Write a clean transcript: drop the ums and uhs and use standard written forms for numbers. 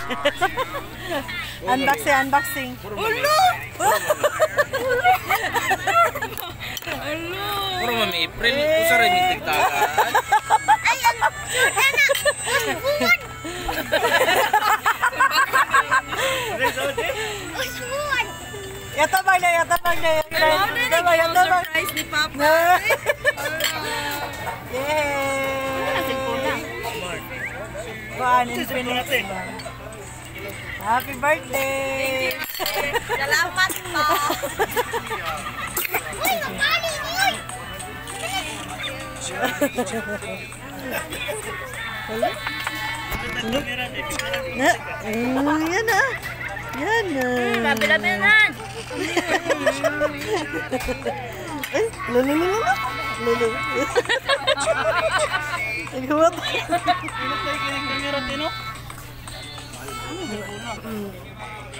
Unboxing, unboxing. Ulo! Puro mami April, usa rin yung tigtagan. Ay, ano? Anak! Usbuan! Usbuan! Yatabang na, yatabang na. Yatabang, yatabang. Surprise ni Papa. Yay! Kuhaan, Infinix. Happy birthday! Salamat po. Uy, nagkaling! Uy! Yan na. Yan na. Mabilabilan! Ay, lulu. Lulu. Nagawat. Ano tayo kinig ng meron din, no?